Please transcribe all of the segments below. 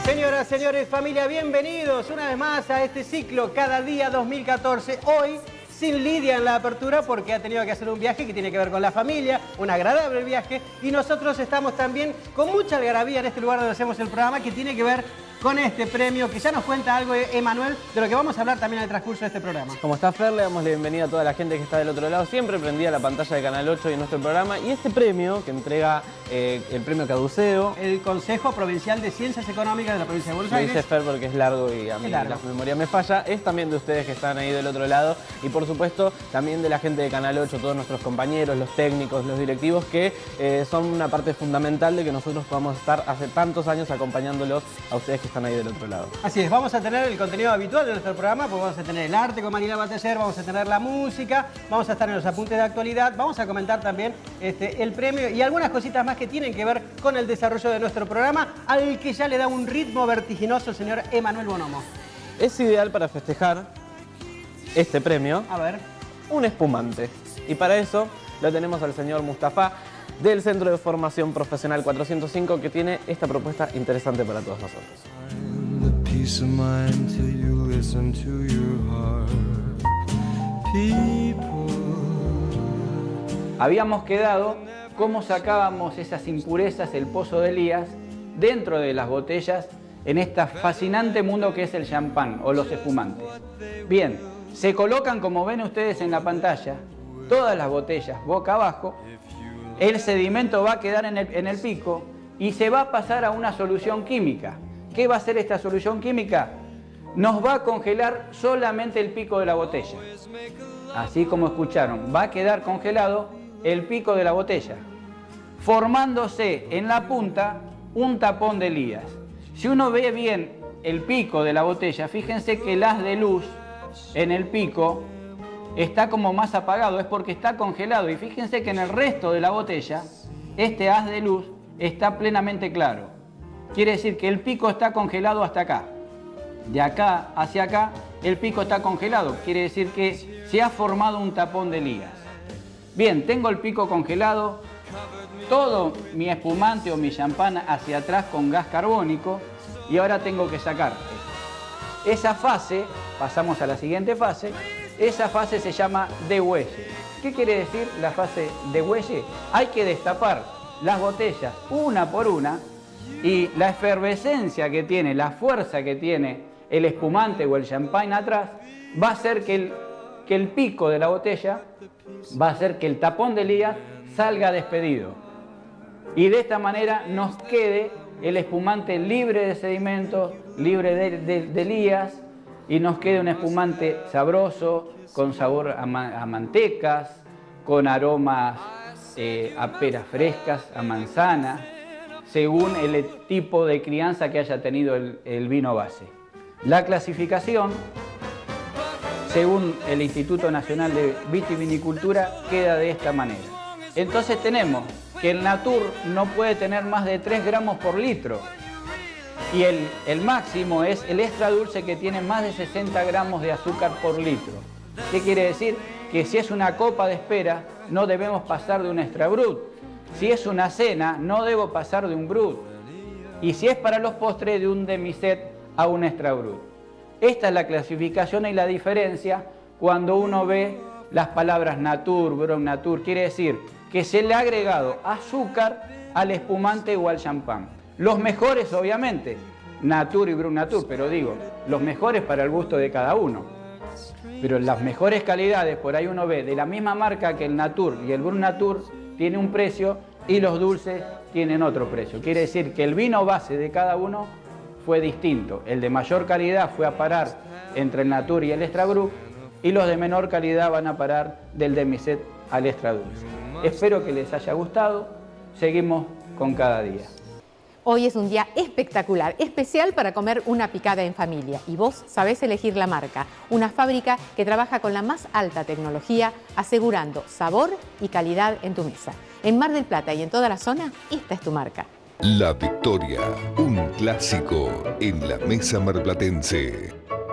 Señoras, señores, familia, bienvenidos una vez más a este ciclo Cada Día 2014. Hoy sin Lidia en la apertura porque ha tenido que hacer un viaje que tiene que ver con la familia, un agradable viaje. Y nosotros estamos también con mucha algarabía en este lugar donde hacemos el programa que tiene que ver con este premio, que ya nos cuenta algo Emanuel, de lo que vamos a hablar también en el transcurso de este programa. ¿Cómo está Fer? Le damos la bienvenida a toda la gente que está del otro lado, siempre prendida la pantalla de Canal 8 y en nuestro programa. Y este premio que entrega el premio Caduceo, el Consejo Provincial de Ciencias Económicas de la Provincia de Buenos Aires. Dice Fer porque es largo y a mí la memoria me falla. Es también de ustedes que están ahí del otro lado y por supuesto también de la gente de Canal 8, todos nuestros compañeros, los técnicos, los directivos que son una parte fundamental de que nosotros podamos estar hace tantos años acompañándolos a ustedes que están ahí del otro lado. Así es, vamos a tener el contenido habitual de nuestro programa, pues vamos a tener el arte con Mariela Bataller, vamos a tener la música, vamos a estar en los apuntes de actualidad, vamos a comentar también el premio y algunas cositas más que tienen que ver con el desarrollo de nuestro programa, al que ya le da un ritmo vertiginoso el señor Emanuel Bonomo. Es ideal para festejar este premio, a ver, un espumante. Y para eso lo tenemos al señor Mustafa del Centro de Formación Profesional 405 que tiene esta propuesta interesante para todos nosotros. Habíamos quedado cómo sacábamos esas impurezas, el pozo de Elías, dentro de las botellas en este fascinante mundo que es el champán o los espumantes. Bien, se colocan, como ven ustedes en la pantalla, todas las botellas boca abajo, el sedimento va a quedar en el pico y se va a pasar a una solución química. ¿Qué va a hacer esta solución química? Nos va a congelar solamente el pico de la botella. Así como escucharon, va a quedar congelado el pico de la botella, formándose en la punta un tapón de Elías. Si uno ve bien el pico de la botella, fíjense que el haz de luz en el pico está como más apagado, es porque está congelado. Y fíjense que en el resto de la botella, este haz de luz está plenamente claro. Quiere decir que el pico está congelado hasta acá. De acá hacia acá, el pico está congelado. Quiere decir que se ha formado un tapón de Elías. Bien, tengo el pico congelado, todo mi espumante o mi champán hacia atrás con gas carbónico y ahora tengo que sacar esto. Esa fase, pasamos a la siguiente fase, esa fase se llama degüelle. ¿Qué quiere decir la fase degüelle? Hay que destapar las botellas una por una y la efervescencia que tiene, la fuerza que tiene el espumante o el champán atrás va a hacer que el pico de la botella, va a hacer que el tapón de Elías salga despedido. Y de esta manera nos quede el espumante libre de sedimentos, libre de Elías, y nos quede un espumante sabroso, con sabor a mantecas, con aromas a peras frescas, a manzana, según el tipo de crianza que haya tenido el vino base. La clasificación, según el Instituto Nacional de Vitivinicultura, queda de esta manera. Entonces tenemos que el Natur no puede tener más de 3 gramos por litro y el máximo es el extra dulce, que tiene más de 60 gramos de azúcar por litro. ¿Qué quiere decir? Que si es una copa de espera no debemos pasar de un extra brut. Si es una cena no debo pasar de un brut. Y si es para los postres, de un demi-sec a un extra brut. Esta es la clasificación y la diferencia cuando uno ve las palabras Natur, Brut Natur. Quiere decir que se le ha agregado azúcar al espumante o al champán. Los mejores, obviamente, Natur y Brut Natur, pero digo, los mejores para el gusto de cada uno. Pero las mejores calidades, por ahí uno ve de la misma marca que el Natur y el Brut Natur, tiene un precio y los dulces tienen otro precio. Quiere decir que el vino base de cada uno fue distinto. El de mayor calidad fue a parar entre el Natur y el Extra Brut y los de menor calidad van a parar del demi-sec al Extra Dulce. Espero que les haya gustado. Seguimos con Cada Día. Hoy es un día espectacular, especial para comer una picada en familia. Y vos sabés elegir la marca. Una fábrica que trabaja con la más alta tecnología, asegurando sabor y calidad en tu mesa. En Mar del Plata y en toda la zona, esta es tu marca. La Victoria, un clásico en la mesa marplatense.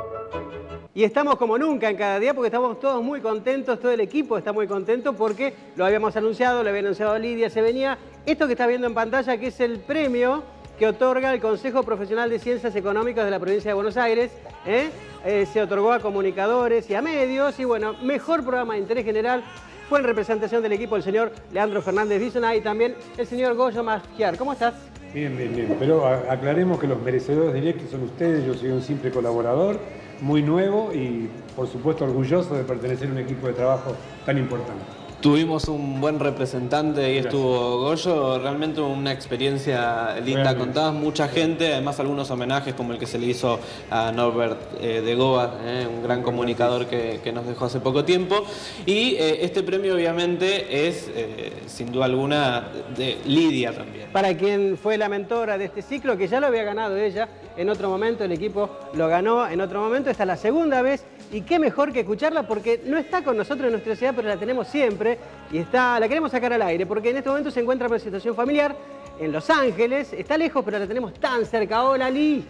Y estamos como nunca en Cada Día porque estamos todos muy contentos, todo el equipo está muy contento porque lo habíamos anunciado, lo había anunciado Lidia, se venía esto que está viendo en pantalla, que es el premio que otorga el Consejo Profesional de Ciencias Económicas de la Provincia de Buenos Aires. Se otorgó a comunicadores y a medios. Y bueno, mejor programa de interés general fue en representación del equipo el señor Leandro Fernández Bisonay y también el señor Goyo Masquiar. ¿Cómo estás? Bien, bien, bien. Pero aclaremos que los merecedores directos son ustedes. Yo soy un simple colaborador, muy nuevo y por supuesto orgulloso de pertenecer a un equipo de trabajo tan importante. Tuvimos un buen representante y estuvo Goyo, realmente una experiencia linda, contabas mucha gente, además algunos homenajes como el que se le hizo a Norbert de Goa, un gran comunicador que nos dejó hace poco tiempo. Y este premio obviamente es, sin duda alguna, de Lidia también. Para quien fue la mentora de este ciclo, que ya lo había ganado ella en otro momento, el equipo lo ganó en otro momento, esta es la segunda vez. Y qué mejor que escucharla porque no está con nosotros en nuestra ciudad, pero la tenemos siempre y la queremos sacar al aire porque en este momento se encuentra por situación familiar en Los Ángeles. Está lejos, pero la tenemos tan cerca. Hola, Li.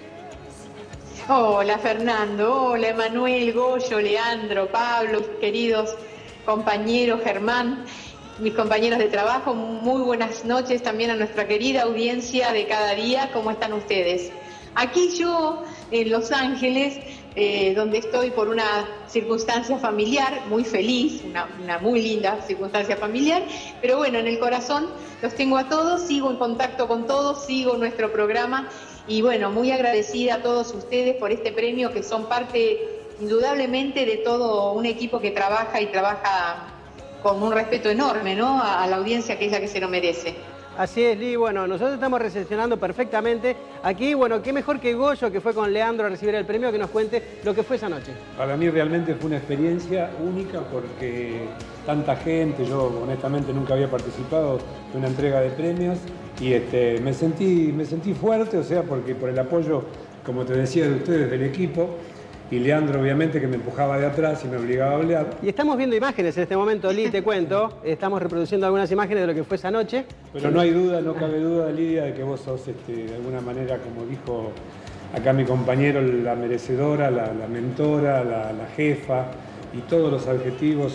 Hola, Fernando. Hola, Emanuel, Goyo, Leandro, Pablo, queridos compañeros, Germán, mis compañeros de trabajo. Muy buenas noches también a nuestra querida audiencia de cada día. ¿Cómo están ustedes? Aquí yo, en Los Ángeles, donde estoy por una circunstancia familiar, muy feliz, una muy linda circunstancia familiar, pero bueno, en el corazón los tengo a todos, sigo en contacto con todos, sigo nuestro programa y bueno, muy agradecida a todos ustedes por este premio que son parte indudablemente de todo un equipo que trabaja y trabaja con un respeto enorme, ¿no? A la audiencia que es la que se lo merece. Así es, Li. Bueno, nosotros estamos recepcionando perfectamente. Aquí, bueno, qué mejor que Goyo, que fue con Leandro a recibir el premio, que nos cuente lo que fue esa noche. Para mí realmente fue una experiencia única porque tanta gente, yo honestamente nunca había participado de una entrega de premios y me sentí fuerte, o sea, porque por el apoyo, como te decía, de ustedes, del equipo, y Leandro obviamente que me empujaba de atrás y me obligaba a hablar. Y estamos viendo imágenes en este momento, Li, te cuento. Estamos reproduciendo algunas imágenes de lo que fue esa noche. Pero no hay duda, no cabe duda, Lidia, de que vos sos de alguna manera, como dijo acá mi compañero, la merecedora, la mentora, la jefa y todos los adjetivos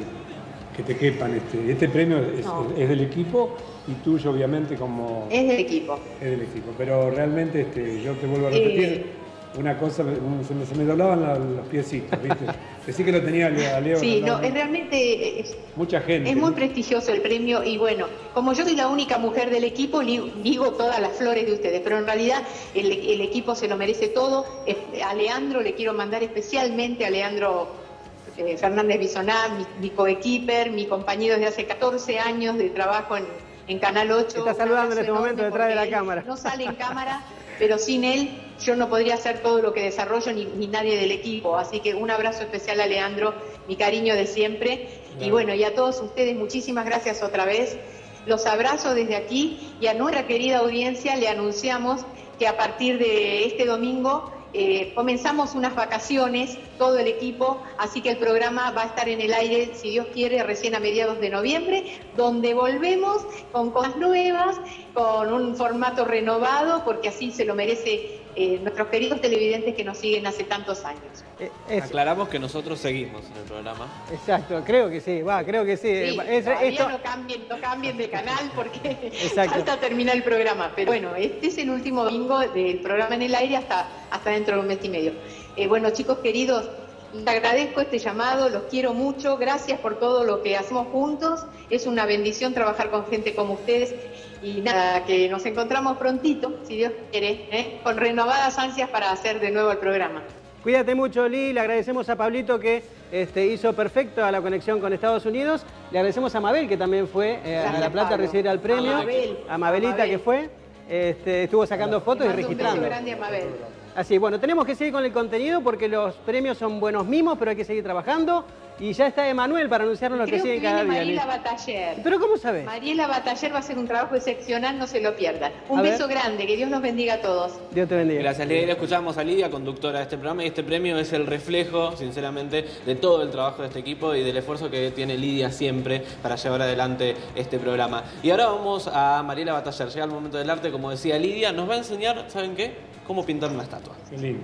que te quepan. Este premio es del equipo y tuyo obviamente como... Es del equipo. Es del equipo, pero realmente yo te vuelvo a repetir... Una cosa, se me doblaban los piecitos, ¿viste? Decí que lo tenía a Leo. Sí, no, es realmente... mucha gente. Es muy prestigioso el premio y bueno, como yo soy la única mujer del equipo, digo todas las flores de ustedes, pero en realidad el equipo se lo merece todo. A Leandro le quiero mandar especialmente, a Leandro Fernández Bisoná, mi coequiper, mi compañero desde hace 14 años de trabajo en Canal 8. Está saludando en este momento detrás de la cámara. No sale en cámara, pero sin él yo no podría hacer todo lo que desarrollo ni nadie del equipo. Así que un abrazo especial a Leandro, mi cariño de siempre. Claro. Y bueno, y a todos ustedes, muchísimas gracias otra vez. Los abrazo desde aquí y a nuestra querida audiencia le anunciamos que a partir de este domingo comenzamos unas vacaciones, todo el equipo, así que el programa va a estar en el aire, si Dios quiere, recién a mediados de noviembre, donde volvemos con cosas nuevas, con un formato renovado, porque así se lo merece nuestros queridos televidentes que nos siguen hace tantos años. Aclaramos que nosotros seguimos en el programa. Exacto, creo que sí, creo que sí. Sí, todavía no cambien de canal porque falta terminar el programa. Pero bueno, este es el último domingo del programa en el aire hasta dentro de un mes y medio. Bueno, chicos queridos, les agradezco este llamado, los quiero mucho, gracias por todo lo que hacemos juntos. Es una bendición trabajar con gente como ustedes. Y nada, que nos encontramos prontito, si Dios quiere, con renovadas ansias para hacer de nuevo el programa. Cuídate mucho, Li. Le agradecemos a Pablito que hizo perfecto a la conexión con Estados Unidos. Le agradecemos a Mabel, que también fue a La Plata a recibir el premio. A Mabelita, que fue. Estuvo sacando fotos y registrando. Un beso grande a Mabel. Así, bueno, tenemos que seguir con el contenido porque los premios son buenos mimos, pero hay que seguir trabajando. Y ya está Emanuel para anunciarnos lo que sigue cada día. Mariela Bataller. ¿Pero cómo sabes? Mariela Bataller va a hacer un trabajo excepcional, no se lo pierdan. Un beso grande, que Dios los bendiga a todos. Dios te bendiga. Gracias, Lidia. Escuchamos a Lidia, conductora de este programa, y este premio es el reflejo, sinceramente, de todo el trabajo de este equipo y del esfuerzo que tiene Lidia siempre para llevar adelante este programa. Y ahora vamos a Mariela Bataller. Llega el momento del arte, como decía Lidia, nos va a enseñar, ¿saben qué? Cómo pintar una estatua. Qué lindo.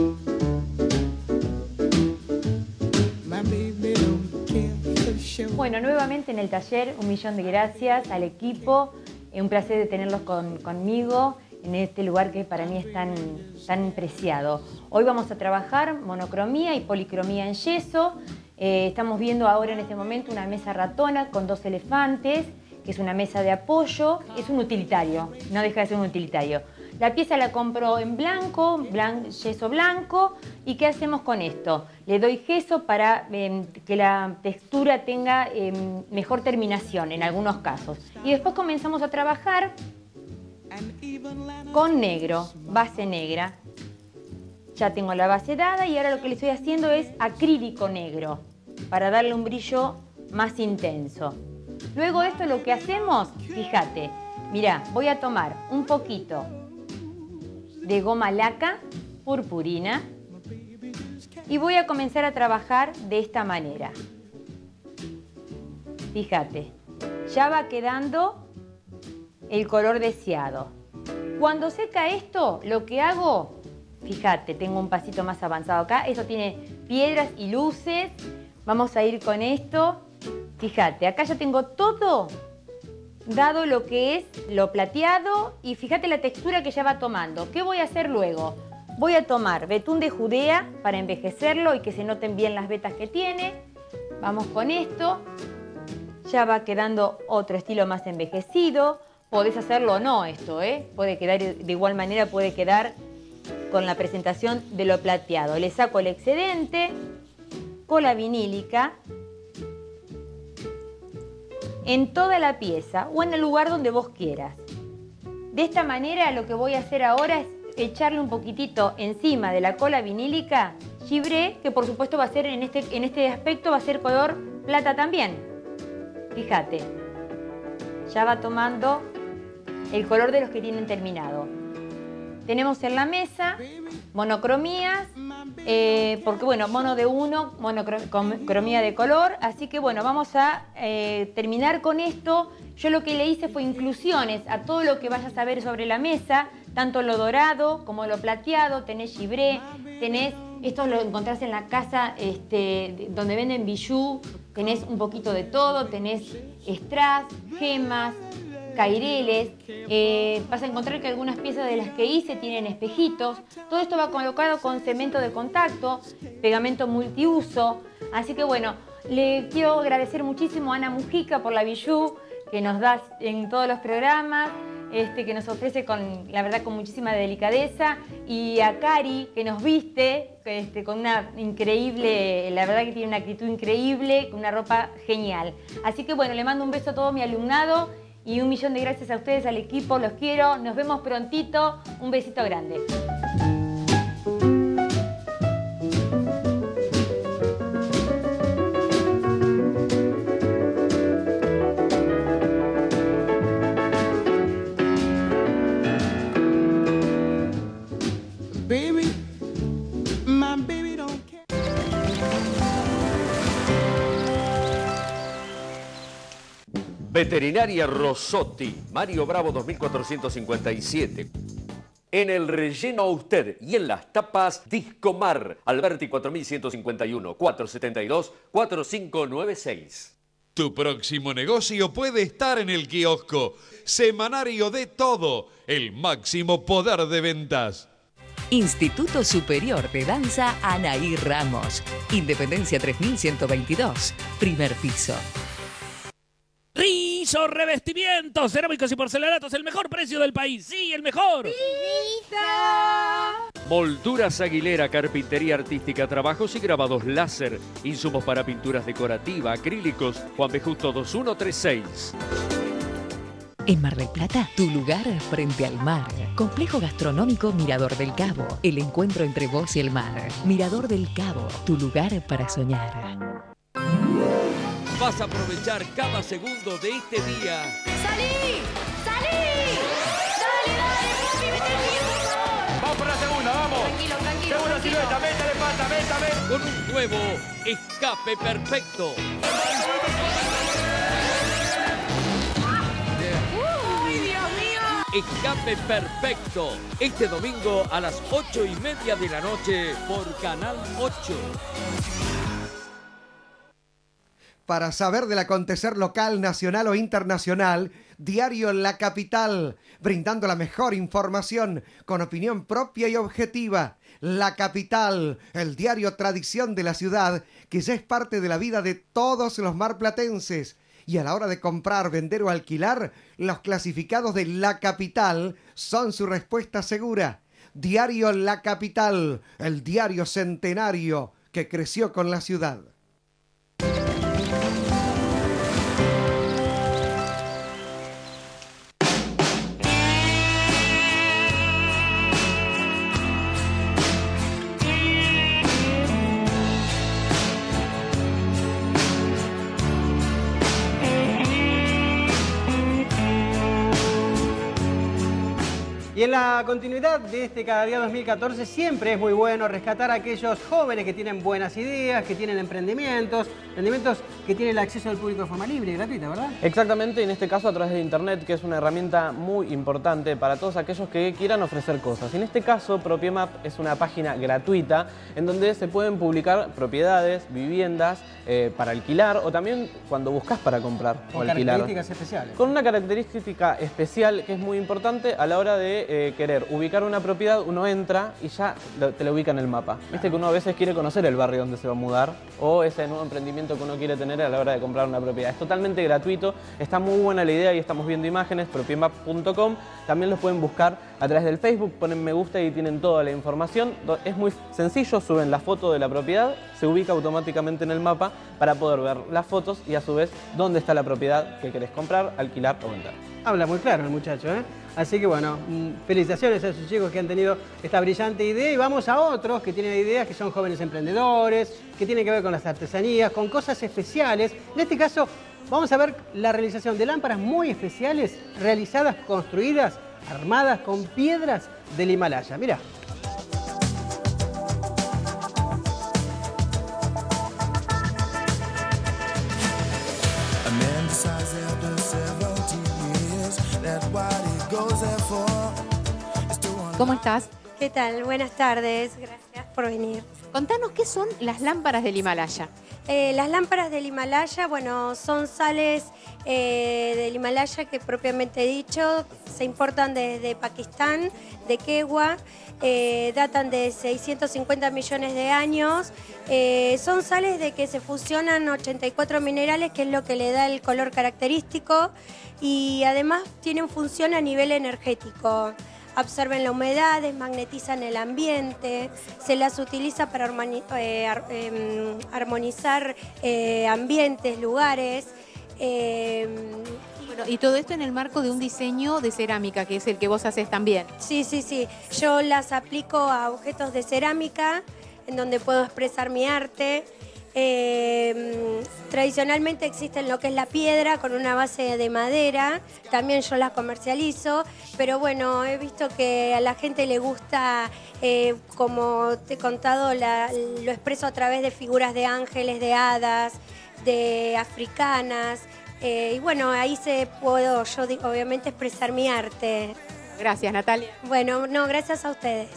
Bueno, nuevamente en el taller. Un millón de gracias al equipo. Un placer de tenerlos conmigo en este lugar que para mí es tan preciado. Hoy vamos a trabajar monocromía y policromía en yeso. Estamos viendo ahora en este momento una mesa ratona con 2 elefantes, que es una mesa de apoyo. Es un utilitario, no deja de ser un utilitario. La pieza la compro en blanco, yeso blanco. ¿Y qué hacemos con esto? Le doy yeso para que la textura tenga mejor terminación en algunos casos. Y después comenzamos a trabajar con negro, base negra. Ya tengo la base dada y ahora lo que le estoy haciendo es acrílico negro para darle un brillo más intenso. Luego esto lo que hacemos, fíjate, mirá, voy a tomar un poquito de goma laca, purpurina, y voy a comenzar a trabajar de esta manera. Fíjate, ya va quedando el color deseado. Cuando seca esto, lo que hago, fíjate, tengo un pasito más avanzado acá, esto tiene piedras y luces, vamos a ir con esto, fíjate, acá ya tengo todo dado lo que es lo plateado y fíjate la textura que ya va tomando. ¿Qué voy a hacer luego? Voy a tomar betún de Judea para envejecerlo y que se noten bien las vetas que tiene. Vamos con esto. Ya va quedando otro estilo más envejecido. Podés hacerlo o no esto, puede quedar de igual manera, puede quedar con la presentación de lo plateado. Le saco el excedente, cola vinílica, en toda la pieza o en el lugar donde vos quieras. De esta manera lo que voy a hacer ahora es echarle un poquitito encima de la cola vinílica gibré, que por supuesto va a ser en este aspecto va a ser color plata también. Fíjate, ya va tomando el color de los que tienen terminado. Tenemos en la mesa monocromías, porque bueno, mono de uno, monocromía de color, así que bueno, vamos a terminar con esto. Yo lo que le hice fue inclusiones a todo lo que vayas a ver sobre la mesa, tanto lo dorado como lo plateado, tenés gibré, tenés, esto lo encontrás en la casa donde venden bijú, tenés un poquito de todo, tenés strass, gemas, caireles, vas a encontrar que algunas piezas de las que hice tienen espejitos. Todo esto va colocado con cemento de contacto, pegamento multiuso. Así que bueno, le quiero agradecer muchísimo a Ana Mujica por la bijú que nos da en todos los programas, que nos ofrece la verdad con muchísima delicadeza, y a Cari que nos viste con una increíble, la verdad que tiene una actitud increíble, con una ropa genial. Así que bueno, le mando un beso a todo mi alumnado. Y un millón de gracias a ustedes, al equipo, los quiero. Nos vemos prontito. Un besito grande. Veterinaria Rosotti, Mario Bravo 2457. En el relleno a usted y en las tapas, Discomar, Alberti 4151, 472-4596. Tu próximo negocio puede estar en el kiosco. Semanario de todo, el máximo poder de ventas. Instituto Superior de Danza Anaí Ramos. Independencia 3122, primer piso. Rizo Revestimientos, cerámicos y porcelanatos, el mejor precio del país. ¡Sí, el mejor! ¡Vivita! Molduras Aguilera, carpintería artística, trabajos y grabados láser, insumos para pinturas decorativas, acrílicos, Juan B. Justo 2136. En Mar del Plata, tu lugar frente al mar. Complejo gastronómico Mirador del Cabo. El encuentro entre vos y el mar. Mirador del Cabo, tu lugar para soñar. Vas a aprovechar cada segundo de este día. ¡Salí! ¡Salí! ¡Dale, dale! ¡Papi, vete al mío, por favor! ¡Vamos por la segunda, vamos! Tranquilo, tranquilo. Segunda silueta, métale pata, métale. Con un nuevo escape perfecto. ¡Uy, Dios mío! Escape perfecto. Este domingo a las 8:30 de la noche por Canal 8. Para saber del acontecer local, nacional o internacional, Diario La Capital, brindando la mejor información con opinión propia y objetiva. La Capital, el diario tradición de la ciudad, que ya es parte de la vida de todos los marplatenses. Y a la hora de comprar, vender o alquilar, los clasificados de La Capital son su respuesta segura. Diario La Capital, el diario centenario que creció con la ciudad. Y en la continuidad de este Cada Día 2014 siempre es muy bueno rescatar a aquellos jóvenes que tienen buenas ideas, que tienen emprendimientos que tienen el acceso al público de forma libre y gratuita, ¿verdad? Exactamente, y en este caso a través de Internet, que es una herramienta muy importante para todos aquellos que quieran ofrecer cosas. En este caso, Propiemap es una página gratuita en donde se pueden publicar propiedades, viviendas para alquilar o también cuando buscas para comprar o alquilar. Con características especiales. Con una característica especial que es muy importante a la hora de querer ubicar una propiedad, uno entra y ya te la ubica en el mapa. Viste que uno a veces quiere conocer el barrio donde se va a mudar o ese nuevo emprendimiento que uno quiere tener a la hora de comprar una propiedad. Es totalmente gratuito, está muy buena la idea y estamos viendo imágenes, propiemap.com. También los pueden buscar a través del Facebook, ponen me gusta y tienen toda la información. Es muy sencillo, suben la foto de la propiedad, se ubica automáticamente en el mapa para poder ver las fotos y a su vez dónde está la propiedad que querés comprar, alquilar o vender. Habla muy claro el muchacho, ¿eh? Así que bueno, felicitaciones a esos chicos que han tenido esta brillante idea y vamos a otros que tienen ideas, que son jóvenes emprendedores, que tienen que ver con las artesanías, con cosas especiales. En este caso vamos a ver la realización de lámparas muy especiales, realizadas, construidas, armadas con piedras del Himalaya. Mirá. ¿Cómo estás? ¿Qué tal? Buenas tardes, gracias por venir. Contanos, ¿qué son las lámparas del Himalaya? Las lámparas del Himalaya, bueno, son sales del Himalaya que propiamente dicho se importan desde Pakistán, de Kewa, datan de 650 millones de años. Son sales de que se fusionan 84 minerales, que es lo que le da el color característico, y además tienen función a nivel energético. Absorben la humedad, desmagnetizan el ambiente, se las utiliza para armonizar ambientes, lugares. Bueno, y todo esto en el marco de un diseño de cerámica, que es el que vos haces también. Sí, sí, sí. Yo las aplico a objetos de cerámica, en donde puedo expresar mi arte. Tradicionalmente existe lo que es la piedra con una base de madera, también yo las comercializo, pero bueno, he visto que a la gente le gusta, como te he contado, lo expreso a través de figuras de ángeles, de hadas, de africanas, y bueno, ahí puedo yo obviamente expresar mi arte. Gracias, Natalia. Bueno, no, gracias a ustedes.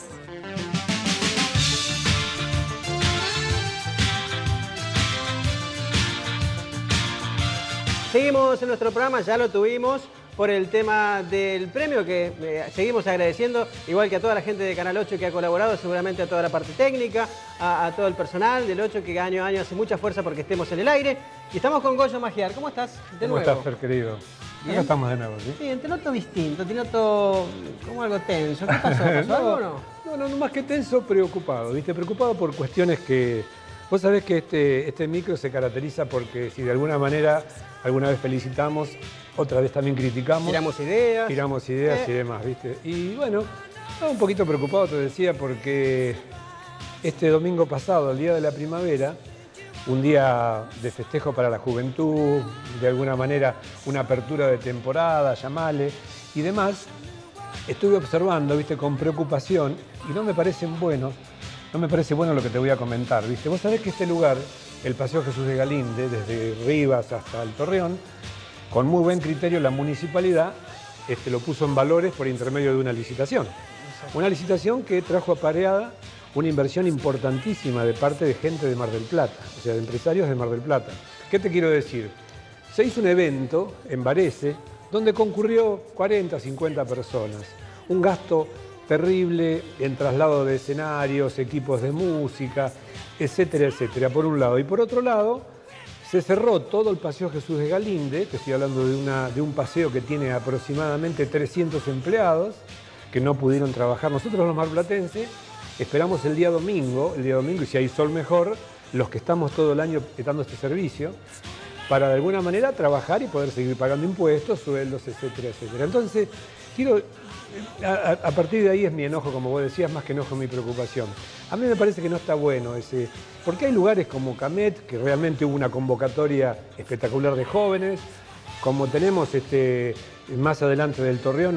Seguimos en nuestro programa, ya lo tuvimos por el tema del premio que seguimos agradeciendo, igual que a toda la gente de Canal 8 que ha colaborado, seguramente a toda la parte técnica, a todo el personal del 8 que año a año hace mucha fuerza porque estemos en el aire. Y estamos con Goyo Magiar. ¿Cómo estás? ¿Cómo estás, Fer, querido? ¿Bien? Acá estamos de nuevo, ¿sí? Sí, te noto distinto, te noto como algo tenso. ¿Qué pasó? ¿Pasó algo o no? No, más que tenso, preocupado, ¿viste? Preocupado por cuestiones que... Vos sabés que este micro se caracteriza porque si de alguna manera alguna vez felicitamos, otra vez también criticamos. Tiramos ideas. Tiramos ideas y demás, ¿viste? Y bueno, estaba un poquito preocupado, te decía, porque este domingo pasado, el Día de la Primavera, un día de festejo para la juventud, de alguna manera una apertura de temporada, llamale, y demás, estuve observando, ¿viste? Con preocupación, y no me parece bueno lo que te voy a comentar, ¿viste? Vos sabés que este lugar, el Paseo Jesús de Galinde, desde Rivas hasta el Torreón, con muy buen criterio la municipalidad lo puso en valores por intermedio de una licitación. Una licitación que trajo apareada una inversión importantísima de parte de gente de Mar del Plata, o sea, de empresarios de Mar del Plata. ¿Qué te quiero decir? Se hizo un evento en Varese donde concurrió 40, 50 personas. Un gasto terrible en traslado de escenarios, equipos de música, etcétera, etcétera, por un lado. Y por otro lado, se cerró todo el Paseo Jesús de Galinde, te estoy hablando de un paseo que tiene aproximadamente 300 empleados que no pudieron trabajar. Nosotros los marplatenses esperamos el día domingo, y si hay sol mejor, los que estamos todo el año dando este servicio, para de alguna manera trabajar y poder seguir pagando impuestos, sueldos, etcétera, etcétera. Entonces, a partir de ahí es mi enojo, como vos decías, más que enojo, mi preocupación. A mí me parece que no está bueno porque hay lugares como Camet, que realmente hubo una convocatoria espectacular de jóvenes, como tenemos más adelante del Torreón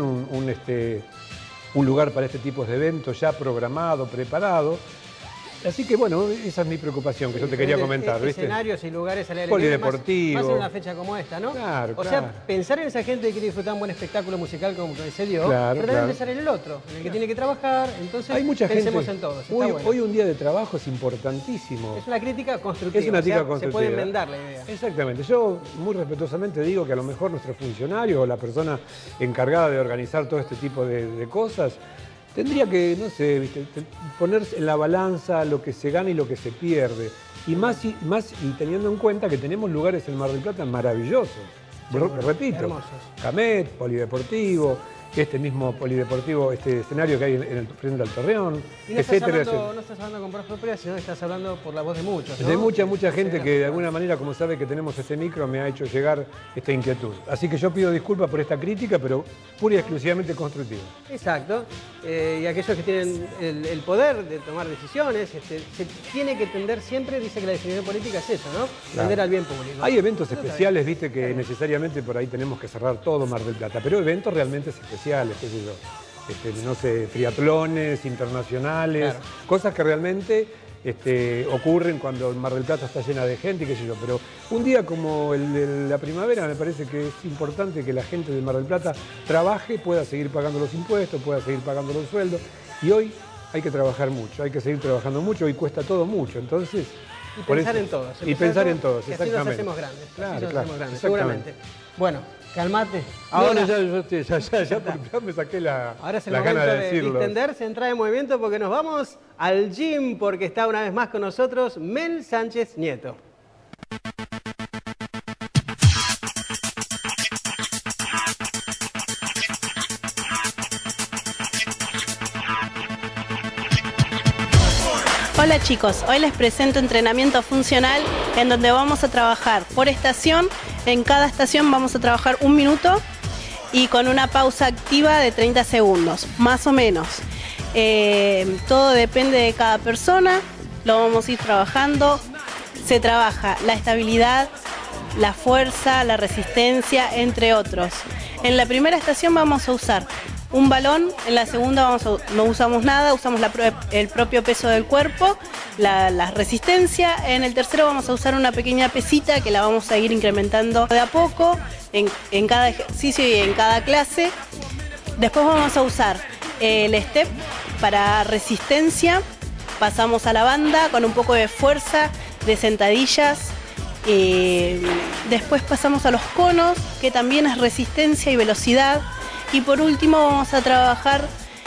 un lugar para este tipo de eventos ya programado, preparado. Así que bueno, esa es mi preocupación que yo te quería comentar, ¿viste? Escenarios y lugares al aire polideportivo. Más en una fecha como esta, ¿no? Claro, o sea, pensar en esa gente que quiere disfrutar un buen espectáculo musical como que se dio, pero también pensar en el otro, en el que tiene que trabajar. Entonces, hay mucha pensemos gente. en todos. Hoy un día de trabajo es importantísimo. Es una crítica constructiva. Es una crítica constructiva. Se puede enmendar la idea. Exactamente. Yo muy respetuosamente digo que a lo mejor nuestros funcionarios o la persona encargada de organizar todo este tipo de cosas tendría que, no sé, ¿viste?, poner en la balanza lo que se gana y lo que se pierde. Y más teniendo en cuenta que tenemos lugares en Mar del Plata maravillosos. Repito, hermosos. Camet, polideportivo, este mismo polideportivo, este escenario que hay en el frente al Torreón, y no etcétera. No estás hablando con voz propia, sino que estás hablando por la voz de muchos, ¿no? De mucha gente que de alguna manera, como sabe que tenemos este micro, me ha hecho llegar esta inquietud. Así que yo pido disculpas por esta crítica, pero pura y exclusivamente constructiva. Exacto. Y aquellos que tienen el poder de tomar decisiones, se tiene que tender siempre, dice que la decisión política es eso, ¿no? Tender al bien público. Hay eventos especiales, viste, que necesariamente por ahí tenemos que cerrar todo Mar del Plata, pero eventos realmente especiales, qué sé yo. No sé, triatlones internacionales, cosas que realmente ocurren cuando Mar del Plata está llena de gente, qué sé yo, pero un día como el de la primavera me parece que es importante que la gente de Mar del Plata trabaje, pueda seguir pagando los impuestos, pueda seguir pagando los sueldos, y hoy hay que trabajar mucho, hay que seguir trabajando mucho, hoy cuesta todo mucho, entonces... Y pensar en todos. Y pensar en todos, exactamente. Así nos hacemos grandes, claro, seguramente. Bueno, calmate. Ahora ya me saqué la gana de decirlo. Distenderse, entrar en movimiento porque nos vamos al gym porque está una vez más con nosotros Mel Sánchez Nieto. Hola chicos, hoy les presento entrenamiento funcional en donde vamos a trabajar por estación. En cada estación vamos a trabajar 1 minuto y con una pausa activa de 30 segundos, más o menos. Todo depende de cada persona, lo vamos a ir trabajando. Se trabaja la estabilidad, la fuerza, la resistencia, entre otros. En la primera estación vamos a usar un balón, en la segunda no usamos nada, usamos el propio peso del cuerpo, la resistencia. En el tercero vamos a usar una pequeña pesita que la vamos a ir incrementando de a poco en cada ejercicio y en cada clase. Después vamos a usar el step para resistencia, pasamos a la banda con un poco de fuerza, de sentadillas. Después pasamos a los conos, que también es resistencia y velocidad. Y por último vamos a trabajar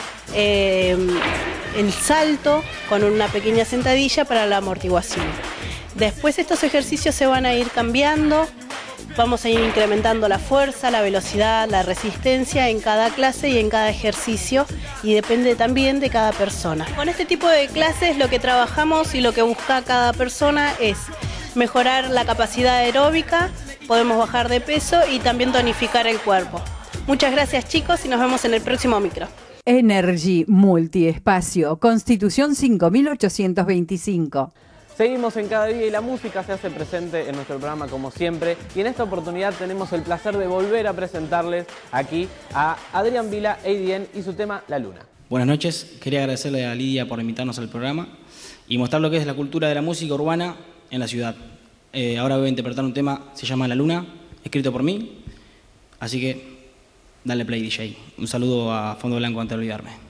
el salto con una pequeña sentadilla para la amortiguación. Después estos ejercicios se van a ir cambiando, vamos a ir incrementando la fuerza, la velocidad, la resistencia en cada clase y en cada ejercicio, y depende también de cada persona. Con este tipo de clases lo que trabajamos y lo que busca cada persona es mejorar la capacidad aeróbica, podemos bajar de peso y también tonificar el cuerpo. Muchas gracias chicos y nos vemos en el próximo micro. Energy Multiespacio, Constitución 5825. Seguimos en Cada Día y la música se hace presente en nuestro programa como siempre. Y en esta oportunidad tenemos el placer de volver a presentarles aquí a Adrián Vila, ADN, y su tema La Luna. Buenas noches, quería agradecerle a Lidia por invitarnos al programa y mostrar lo que es la cultura de la música urbana en la ciudad. Ahora voy a interpretar un tema, se llama La Luna, escrito por mí, así que dale play, DJ. Un saludo a Fondo Blanco antes de olvidarme.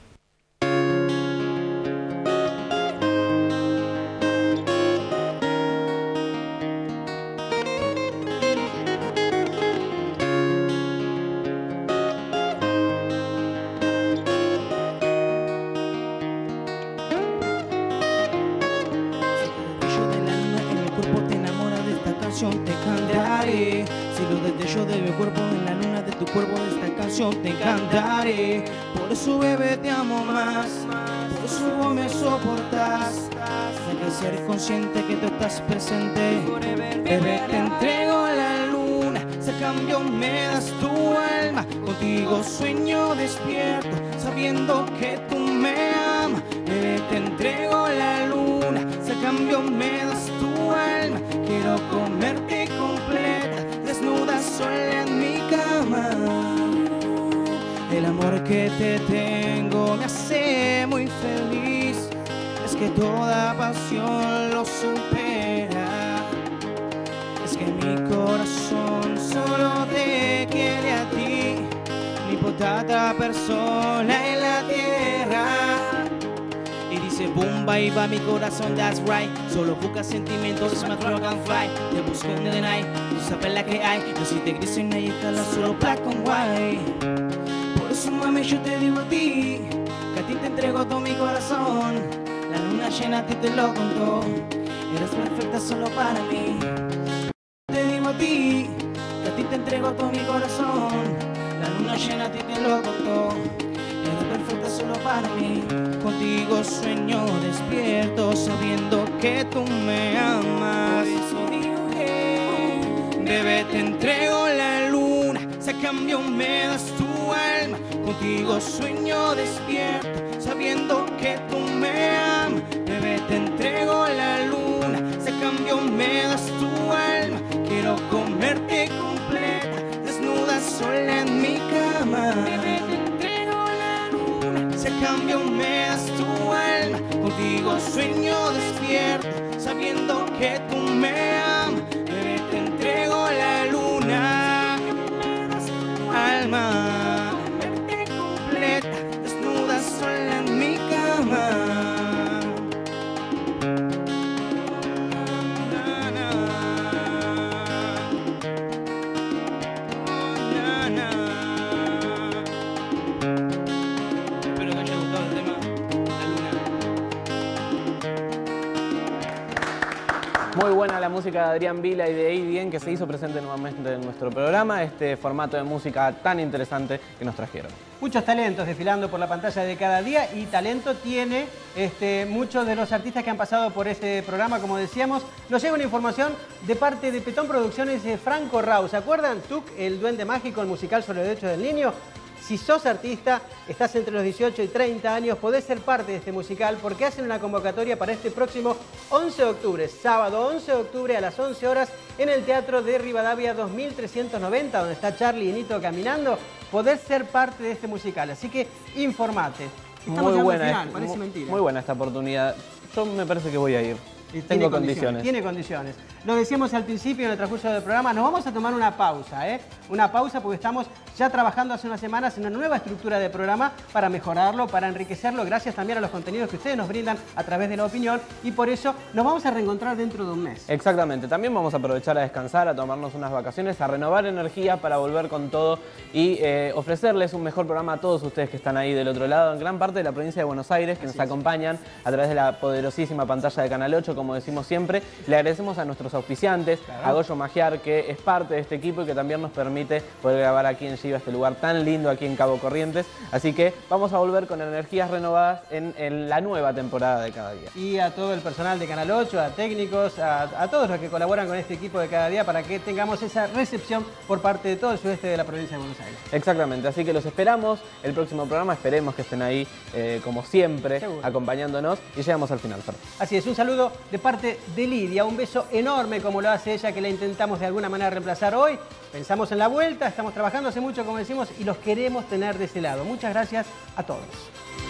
mi cuerpo en la luna de tu cuerpo, esta canción te cantaré. Por eso, bebé, te amo más, por eso vos me soportas. Hay que ser consciente que tú estás presente. Bebé, te entrego la luna, si a cambio me das tu alma. Contigo sueño despierto, sabiendo que tú me amas. Bebé, te entrego la luna, si a cambio me das tu alma. Quiero comerte completa, desnuda sola en mi cama. El amor que te tengo me hace muy feliz, es que toda pasión lo supera. Es que mi corazón solo te quiere a ti, ni por otra persona en la tierra. Y dice boom, bye, va mi corazón, that's right. Solo busca sentimientos, it's my drug and fly. Te busco en the night, tú sabes la que hay. No si te gris en ella, está solo black and white. Por eso, mami, yo te digo a ti, que a ti te entrego todo mi corazón. La luna llena a ti te lo contó, eres perfecta solo para mí. Te digo a ti, que a ti te entrego todo mi corazón. La luna llena a ti te lo contó, eres perfecta solo para mí. Contigo sueño despierto, sabiendo que tú me amas. Por eso digo que, bebé, te entrego la luna, si a cambio me das tu alma. Contigo sueño despierto, sabiendo que tú me amas. Bebé, te entrego la luna, si a cambio me das tu alma. Quiero comerte completa, desnuda sola en mi cama. Bebé, te entrego la luna, si a cambio me das tu alma. Contigo sueño despierto, sabiendo que tú me amas. Bebé, te entrego la luna, alma. Desnuda sola en mi cama. Espero que haya gustado el tema La Luna. Muy buena la música de Adrián Vila y de Aidien, que se hizo presente nuevamente en nuestro programa, este formato de música tan interesante que nos trajeron. Muchos talentos desfilando por la pantalla de Cada Día, y talento tiene muchos de los artistas que han pasado por este programa, como decíamos. Nos llega una información de parte de Petón Producciones de Franco Rau. ¿Se acuerdan? Tuk, el duende mágico, el musical sobre los derechos del niño. Si sos artista, estás entre los 18 y 30 años, podés ser parte de este musical porque hacen una convocatoria para este próximo 11 de octubre, sábado 11 de octubre a las 11 horas en el Teatro de Rivadavia 2390, donde está Charlie y Nito caminando. Podés ser parte de este musical, así que informate. Estamos Muy buena, final, parece mentira. Muy buena esta oportunidad. Yo me parece que voy a ir. Tengo condiciones. Tiene condiciones. Lo decíamos al principio en el transcurso del programa, nos vamos a tomar una pausa, Una pausa porque estamos ya trabajando hace unas semanas en una nueva estructura de programa para mejorarlo, para enriquecerlo, gracias también a los contenidos que ustedes nos brindan a través de la opinión, y por eso nos vamos a reencontrar dentro de un mes. Exactamente. También vamos a aprovechar a descansar, a tomarnos unas vacaciones, a renovar energía para volver con todo y ofrecerles un mejor programa a todos ustedes que están ahí del otro lado, en gran parte de la provincia de Buenos Aires, que nos acompañan a través de la poderosísima pantalla de Canal 8, como decimos siempre. Le agradecemos a nuestros auspiciantes, a Goyo Magiar, que es parte de este equipo y que también nos permite poder grabar aquí en Giva, este lugar tan lindo aquí en Cabo Corrientes. Así que vamos a volver con energías renovadas en la nueva temporada de Cada Día. Y a todo el personal de Canal 8, a técnicos, a todos los que colaboran con este equipo de Cada Día para que tengamos esa recepción por parte de todo el sudeste de la provincia de Buenos Aires. Exactamente, así que los esperamos el próximo programa, esperemos que estén ahí como siempre, acompañándonos, y llegamos al final. Así es, un saludo de parte de Lidia, un beso enorme como lo hace ella, que la intentamos de alguna manera reemplazar hoy. Pensamos en la vuelta, estamos trabajando hace mucho, como decimos, y los queremos tener de ese lado. Muchas gracias a todos.